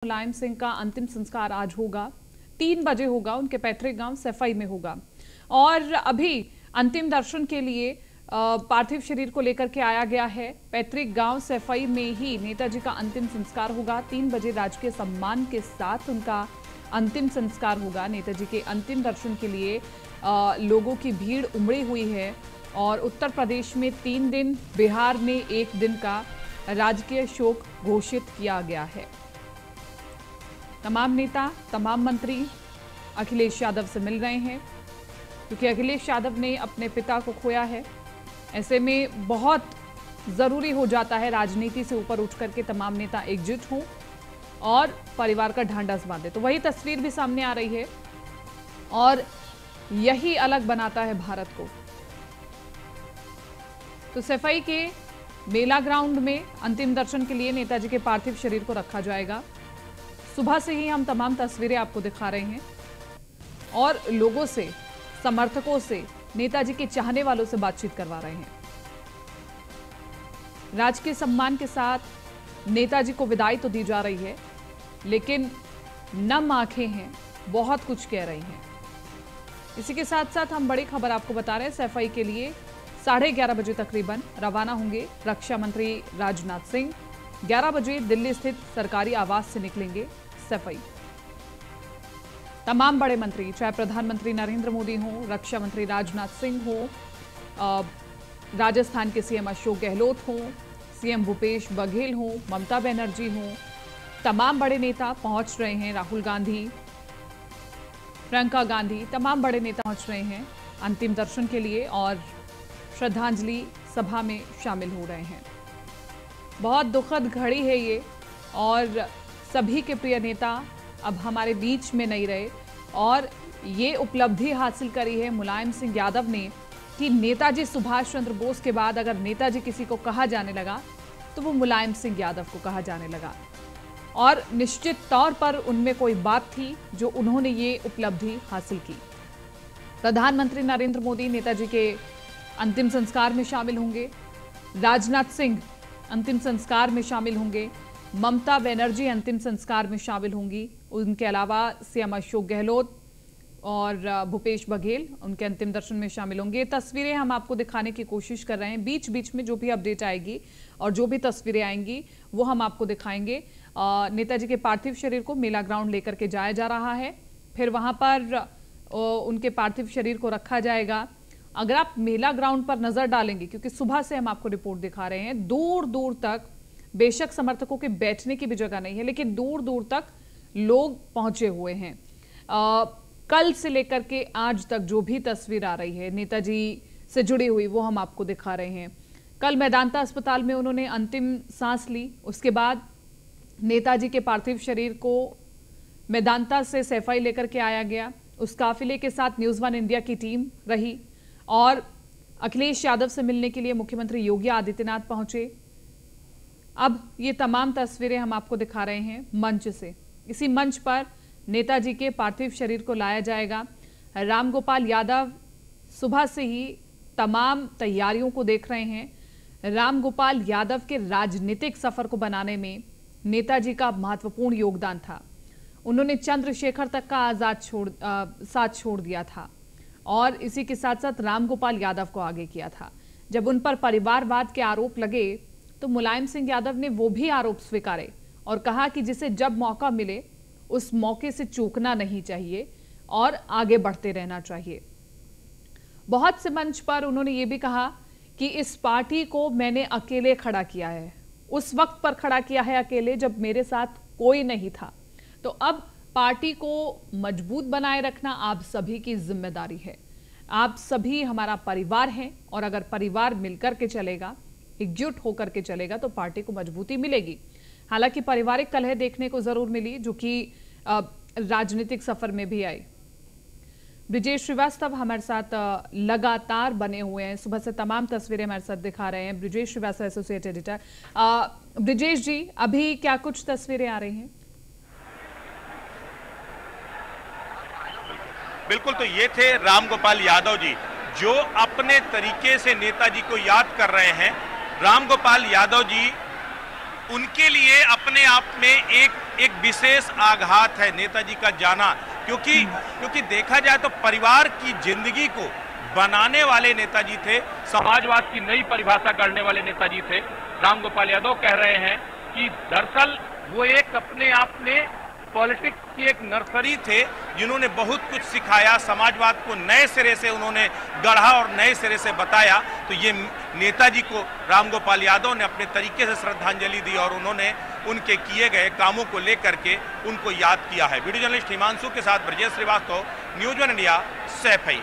मुलायम सिंह का अंतिम संस्कार आज होगा, 3 बजे होगा, उनके पैतृक गांव सैफई में होगा। और अभी अंतिम दर्शन के लिए पार्थिव शरीर को लेकर के आया गया है। पैतृक गांव सैफई में ही नेताजी का अंतिम संस्कार होगा। 3 बजे राजकीय सम्मान के साथ उनका अंतिम संस्कार होगा। नेताजी के अंतिम दर्शन के लिए लोगों की भीड़ उमड़ी हुई है और उत्तर प्रदेश में 3 दिन, बिहार में 1 दिन का राजकीय शोक घोषित किया गया है। तमाम नेता, तमाम मंत्री अखिलेश यादव से मिल रहे हैं क्योंकि अखिलेश यादव ने अपने पिता को खोया है। ऐसे में बहुत जरूरी हो जाता है राजनीति से ऊपर उठ करके तमाम नेता एकजुट हों और परिवार का ढांढस बांधे। तो वही तस्वीर भी सामने आ रही है और यही अलग बनाता है भारत को। तो सैफई के मेला ग्राउंड में अंतिम दर्शन के लिए नेताजी के पार्थिव शरीर को रखा जाएगा। सुबह से ही हम तमाम तस्वीरें आपको दिखा रहे हैं और लोगों से, समर्थकों से, नेताजी के चाहने वालों से बातचीत करवा रहे हैं। राजकीय सम्मान के साथ नेताजी को विदाई तो दी जा रही है, लेकिन नम आंखें हैं, बहुत कुछ कह रही हैं। इसी के साथ साथ हम बड़ी खबर आपको बता रहे हैं। सैफई के लिए 11:30 बजे तकरीबन रवाना होंगे रक्षा मंत्री राजनाथ सिंह। 11 बजे दिल्ली स्थित सरकारी आवास से निकलेंगे सैफई। तमाम बड़े मंत्री, चाहे प्रधानमंत्री नरेंद्र मोदी हों, रक्षा मंत्री राजनाथ सिंह हों, राजस्थान के सीएम अशोक गहलोत हों, सीएम भूपेश बघेल हों, ममता बनर्जी हों, तमाम बड़े नेता पहुंच रहे हैं। राहुल गांधी, प्रियंका गांधी, तमाम बड़े नेता पहुंच रहे हैं अंतिम दर्शन के लिए और श्रद्धांजलि सभा में शामिल हो रहे हैं। बहुत दुखद घड़ी है ये और सभी के प्रिय नेता अब हमारे बीच में नहीं रहे और ये उपलब्धि हासिल करी है मुलायम सिंह यादव ने कि नेताजी सुभाष चंद्र बोस के बाद अगर नेताजी किसी को कहा जाने लगा तो वो मुलायम सिंह यादव को कहा जाने लगा और निश्चित तौर पर उनमें कोई बात थी जो उन्होंने ये उपलब्धि हासिल की। प्रधानमंत्री नरेंद्र मोदी नेताजी के अंतिम संस्कार में शामिल होंगे, राजनाथ सिंह अंतिम संस्कार में शामिल होंगे, ममता बनर्जी अंतिम संस्कार में शामिल होंगी, उनके अलावा सीएम अशोक गहलोत और भूपेश बघेल उनके अंतिम दर्शन में शामिल होंगे। ये तस्वीरें हम आपको दिखाने की कोशिश कर रहे हैं। बीच बीच में जो भी अपडेट आएगी और जो भी तस्वीरें आएंगी वो हम आपको दिखाएंगे। नेताजी के पार्थिव शरीर को मेला ग्राउंड लेकर के जाया जा रहा है, फिर वहां पर उनके पार्थिव शरीर को रखा जाएगा। अगर आप मेला ग्राउंड पर नजर डालेंगे, क्योंकि सुबह से हम आपको रिपोर्ट दिखा रहे हैं, दूर दूर तक बेशक समर्थकों के बैठने की भी जगह नहीं है, लेकिन दूर दूर तक लोग पहुंचे हुए हैं। कल से लेकर के आज तक जो भी तस्वीर आ रही है नेताजी से जुड़ी हुई वो हम आपको दिखा रहे हैं। कल मेदांता अस्पताल में उन्होंने अंतिम सांस ली, उसके बाद नेताजी के पार्थिव शरीर को मेदांता से सैफई लेकर के आया गया। उस काफिले के साथ न्यूज़ 1 इंडिया की टीम रही और अखिलेश यादव से मिलने के लिए मुख्यमंत्री योगी आदित्यनाथ पहुंचे। अब ये तमाम तस्वीरें हम आपको दिखा रहे हैं मंच से। इसी मंच पर नेताजी के पार्थिव शरीर को लाया जाएगा। रामगोपाल यादव सुबह से ही तमाम तैयारियों को देख रहे हैं। रामगोपाल यादव के राजनीतिक सफर को बनाने में नेताजी का महत्वपूर्ण योगदान था। उन्होंने चंद्रशेखर तक का साथ छोड़ दिया था और इसी के साथ साथ रामगोपाल यादव को आगे किया था। जब उन पर परिवारवाद के आरोप लगे तो मुलायम सिंह यादव ने वो भी आरोप स्वीकारे और कहा कि जिसे जब मौका मिले उस मौके से चूकना नहीं चाहिए और आगे बढ़ते रहना चाहिए। बहुत से मंच पर उन्होंने ये भी कहा कि इस पार्टी को मैंने अकेले खड़ा किया है, उस वक्त पर खड़ा किया है अकेले जब मेरे साथ कोई नहीं था। तो अब पार्टी को मजबूत बनाए रखना आप सभी की जिम्मेदारी है। आप सभी हमारा परिवार हैं और अगर परिवार मिलकर के चलेगा, एकजुट होकर के चलेगा तो पार्टी को मजबूती मिलेगी। हालांकि पारिवारिक कलह देखने को जरूर मिली जो कि राजनीतिक सफर में भी आई। ब्रिजेश श्रीवास्तव हमारे साथ लगातार बने हुए हैं, सुबह से तमाम तस्वीरें हमारे साथ दिखा रहे हैं। Brijesh Shrivastava associate editor. ब्रिजेश जी, अभी क्या कुछ तस्वीरें आ रही हैं? बिल्कुल, तो ये थे रामगोपाल यादव जी जो अपने तरीके से नेताजी को याद कर रहे हैं। रामगोपाल यादव जी उनके लिए अपने आप में एक एक विशेष आघात है नेताजी का जाना, क्योंकि देखा जाए तो परिवार की जिंदगी को बनाने वाले नेताजी थे, समाजवाद की नई परिभाषा करने वाले नेताजी थे। रामगोपाल यादव कह रहे हैं कि दरअसल वो एक अपने आप में पॉलिटिक्स की एक नर्सरी थे, जिन्होंने बहुत कुछ सिखाया, समाजवाद को नए सिरे से उन्होंने गढ़ा और नए सिरे से बताया। तो ये नेताजी को रामगोपाल यादव ने अपने तरीके से श्रद्धांजलि दी और उन्होंने उनके किए गए कामों को लेकर के उनको याद किया है। वीडियो जर्नलिस्ट हिमांशु के साथ Brajesh Shrivastava, news one India, Saifai.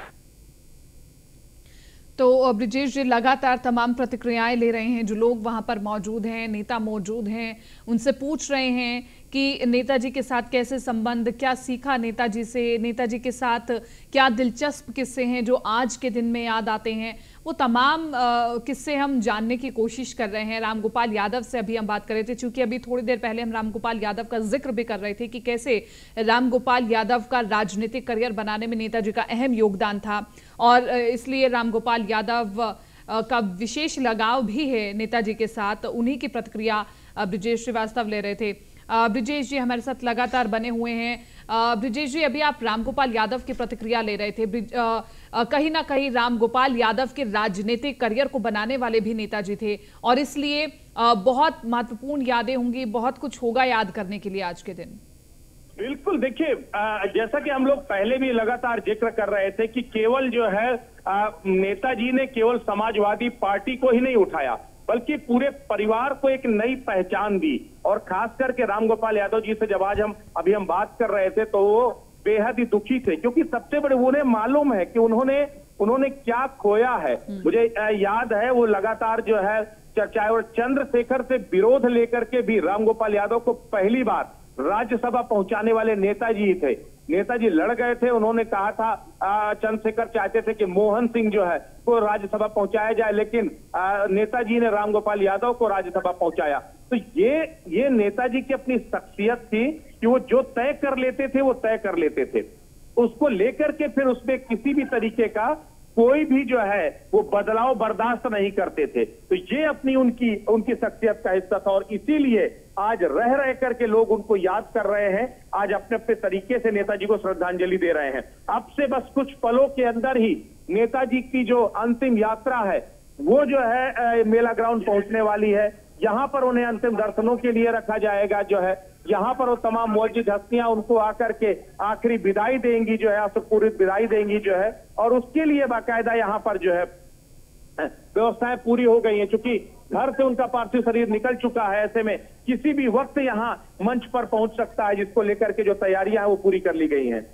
तो ब्रिजेश जी लगातार तमाम प्रतिक्रियाएं ले रहे हैं, जो लोग वहां पर मौजूद हैं, नेता मौजूद हैं, उनसे पूछ रहे हैं कि नेताजी के साथ कैसे संबंध, क्या सीखा नेताजी से, नेताजी के साथ क्या दिलचस्प किस्से हैं जो आज के दिन में याद आते हैं। वो तमाम किस्से हम जानने की कोशिश कर रहे हैं। रामगोपाल यादव से अभी हम बात कर रहे थे, चूंकि अभी थोड़ी देर पहले हम रामगोपाल यादव का जिक्र भी कर रहे थे कि कैसे रामगोपाल यादव का राजनीतिक करियर बनाने में नेताजी का अहम योगदान था और इसलिए रामगोपाल यादव का विशेष लगाव भी है नेताजी के साथ। उन्हीं की प्रतिक्रिया ब्रिजेश श्रीवास्तव ले रहे थे। ब्रिजेश जी हमारे साथ लगातार बने हुए हैं। ब्रिजेश जी, अभी आप रामगोपाल यादव की प्रतिक्रिया ले रहे थे। कहीं ना कहीं रामगोपाल यादव के राजनीतिक करियर को बनाने वाले भी नेताजी थे और इसलिए बहुत महत्वपूर्ण यादें होंगी, बहुत कुछ होगा याद करने के लिए आज के दिन। बिल्कुल, देखिए जैसा कि हम लोग पहले भी लगातार जिक्र कर रहे थे कि केवल जो है नेताजी ने केवल समाजवादी पार्टी को ही नहीं उठाया, बल्कि पूरे परिवार को एक नई पहचान दी। और खास करके रामगोपाल यादव जी से जब आज हम बात कर रहे थे तो वो बेहद ही दुखी थे, क्योंकि सबसे बड़े उन्हें मालूम है कि उन्होंने क्या खोया है। मुझे याद है वो लगातार जो है चर्चाएं, और चंद्रशेखर से विरोध लेकर के भी रामगोपाल यादव को पहली बार राज्यसभा पहुंचाने वाले नेताजी थे। नेताजी लड़ गए थे, उन्होंने कहा था चंद्रशेखर चाहते थे कि मोहन सिंह जो है वो राज्यसभा पहुंचाया जाए, लेकिन नेताजी ने रामगोपाल यादव को राज्यसभा पहुंचाया। तो ये नेताजी की अपनी शख्सियत थी कि वो जो तय कर लेते थे वो तय कर लेते थे, उसको लेकर के फिर उसमें किसी भी तरीके का कोई भी जो है वो बदलाव बर्दाश्त नहीं करते थे। तो ये अपनी उनकी शख्सियत का हिस्सा था और इसीलिए आज रह करके लोग उनको याद कर रहे हैं, आज अपने अपने तरीके से नेताजी को श्रद्धांजलि दे रहे हैं। अब से बस कुछ पलों के अंदर ही नेताजी की जो अंतिम यात्रा है वो जो है मेला ग्राउंड पहुंचने वाली है। यहाँ पर उन्हें अंतिम दर्शनों के लिए रखा जाएगा, जो है यहाँ पर वो तमाम मौजूद हस्तियां उनको आकर के आखिरी विदाई देंगी, जो है आशुपूर्वक विदाई देंगी, जो है, और उसके लिए बाकायदा यहाँ पर जो है व्यवस्थाएं पूरी हो गई हैं। चूंकि घर से उनका पार्थिव शरीर निकल चुका है, ऐसे में किसी भी वक्त यहाँ मंच पर पहुंच सकता है, जिसको लेकर के जो तैयारियां हैं वो पूरी कर ली गई हैं।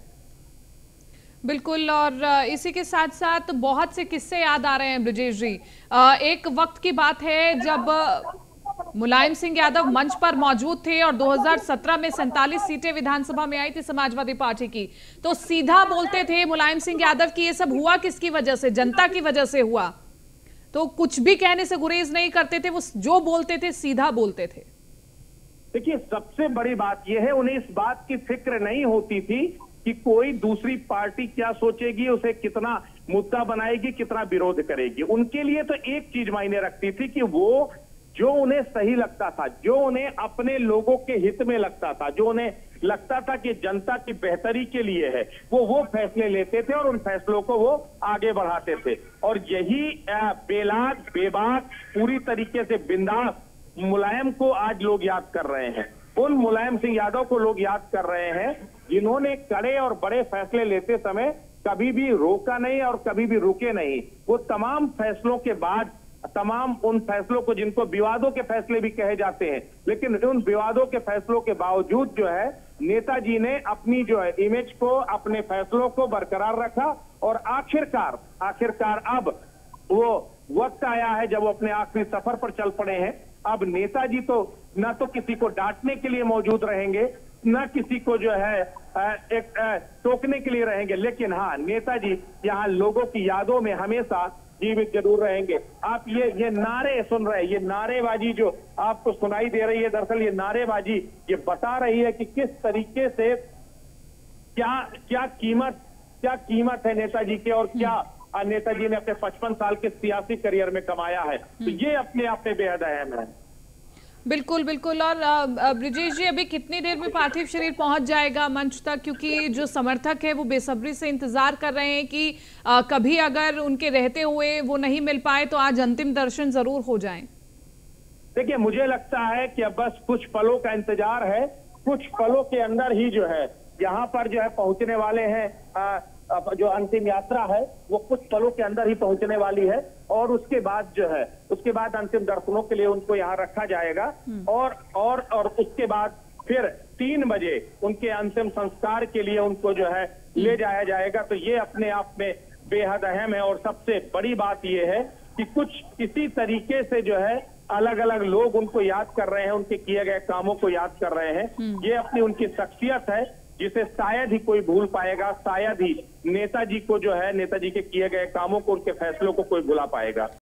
बिल्कुल, और इसी के साथ साथ बहुत से किस्से याद आ रहे हैं ब्रिजेश जी। एक वक्त की बात है जब मुलायम सिंह यादव मंच पर मौजूद थे और 2017 में 47 सीटें विधानसभा में आई थी समाजवादी पार्टी की, तो सीधा बोलते थे मुलायम सिंह यादव की ये सब हुआ किसकी वजह से? जनता की वजह से हुआ। तो कुछ भी कहने से गुरेज नहीं करते थे, वो जो बोलते थे सीधा बोलते थे। देखिए, सबसे बड़ी बात यह है, उन्हें इस बात की फिक्र नहीं होती थी कि कोई दूसरी पार्टी क्या सोचेगी, उसे कितना मुद्दा बनाएगी, कितना विरोध करेगी। उनके लिए तो एक चीज मायने रखती थी कि वो जो उन्हें सही लगता था, जो उन्हें अपने लोगों के हित में लगता था, जो उन्हें लगता था कि जनता की बेहतरी के लिए है, वो फैसले लेते थे और उन फैसलों को वो आगे बढ़ाते थे। और यही बेलाग बेबाक पूरी तरीके से बिंदास मुलायम को आज लोग याद कर रहे हैं। उन मुलायम सिंह यादव को लोग याद कर रहे हैं जिन्होंने कड़े और बड़े फैसले लेते समय कभी भी रोका नहीं और कभी भी रुके नहीं। वो तमाम फैसलों के बाद, तमाम उन फैसलों को जिनको विवादों के फैसले भी कहे जाते हैं, लेकिन उन विवादों के फैसलों के बावजूद जो है नेताजी ने अपनी जो है इमेज को, अपने फैसलों को बरकरार रखा और आखिरकार अब वो वक्त आया है जब वो अपने आखिरी सफर पर चल पड़े हैं। अब नेताजी तो न तो किसी को डांटने के लिए मौजूद रहेंगे, न किसी को जो है टोकने के लिए रहेंगे, लेकिन हाँ, नेताजी यहाँ लोगों की यादों में हमेशा जीवित जरूर रहेंगे। आप ये नारे सुन रहे हैं, ये नारेबाजी जो आपको सुनाई दे रही है, दरअसल ये नारेबाजी ये बता रही है कि किस तरीके से क्या कीमत है नेताजी के और क्या नेताजी ने अपने 55 साल के सियासी करियर में कमाया है। तो ये अपने आप में बेहद अहम है। बिल्कुल बिल्कुल। और ब्रिजेश जी, अभी कितनी देर में पार्थिव शरीर पहुंच जाएगा मंच तक? क्योंकि जो समर्थक है वो बेसब्री से इंतजार कर रहे हैं कि कभी अगर उनके रहते हुए वो नहीं मिल पाए तो आज अंतिम दर्शन जरूर हो जाएं। देखिए, मुझे लगता है कि अब बस कुछ पलों का इंतजार है। कुछ पलों के अंदर ही जो है यहाँ पर जो है पहुंचने वाले हैं। जो अंतिम यात्रा है वो कुछ पलों के अंदर ही पहुंचने वाली है, और उसके बाद जो है उसके बाद अंतिम दर्शनों के लिए उनको यहाँ रखा जाएगा। और उसके बाद फिर 3 बजे उनके अंतिम संस्कार के लिए उनको जो है ले जाया जाएगा। तो ये अपने आप में बेहद अहम है। और सबसे बड़ी बात ये है कि कुछ इसी तरीके से जो है अलग अलग लोग उनको याद कर रहे हैं, उनके किए गए कामों को याद कर रहे हैं। ये अपनी उनकी शख्सियत है जिसे शायद ही कोई भूल पाएगा, शायद ही नेताजी को जो है नेताजी के किए गए कामों को, उनके फैसलों को कोई भुला पाएगा।